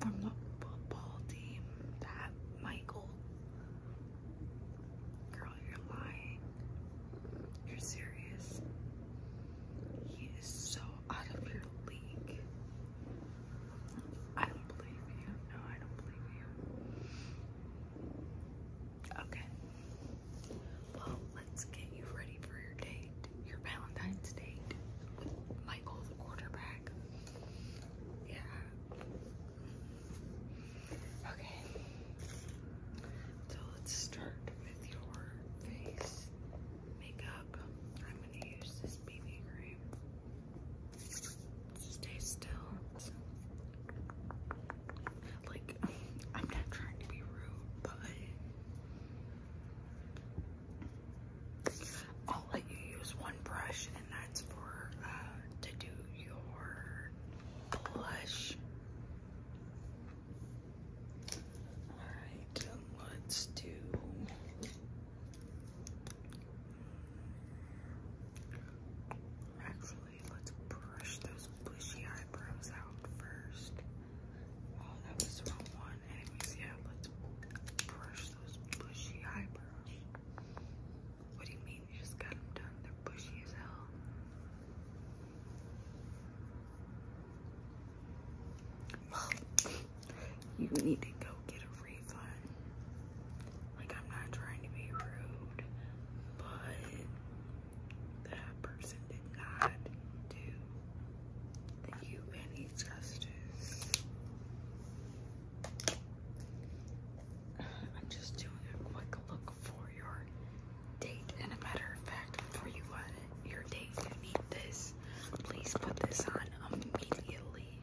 from the football team. That Michael. Girl, you're lying. You're serious. He is so out of your league. I don't believe you. No, I don't believe you. Okay. Well, let's get you ready for your date. Your Valentine's date with Michael, the quarterback. Yeah. Okay. So let's start with your face makeup. I'm gonna use this BB cream. Stay still. Like, I'm not trying to be rude, but I'll let you use one brush, and that's for to do your blush. Alright, let's do actually, let's brush those bushy eyebrows out first. Oh, that was the wrong one. Anyways, yeah, let's brush those bushy eyebrows. What do you mean you just got them done? They're bushy as hell. Well, you need to go get a refund. Like, I'm not trying to be rude, but that person did not do you any justice. I'm just doing a quick look for your date. And a matter of fact, before you your date, you need this. Please put this on immediately.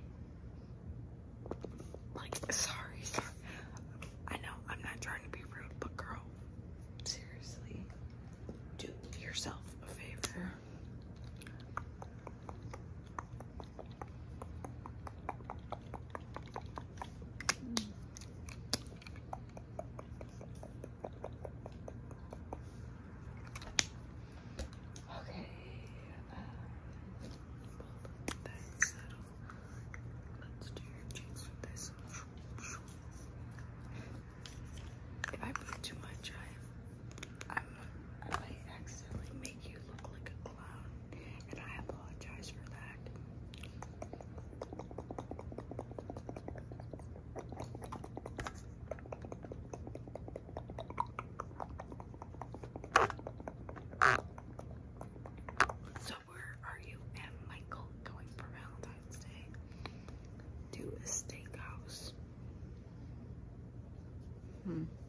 Like, sorry. I know I'm not trying to be rude, but girl, seriously, do yourself a favor. Okay, that's settled. Let's do your cheeks with this. If I put too much, I might accidentally make you look like a clown, and I apologize for that. So where are you and Michael going for Valentine's Day? To a steakhouse.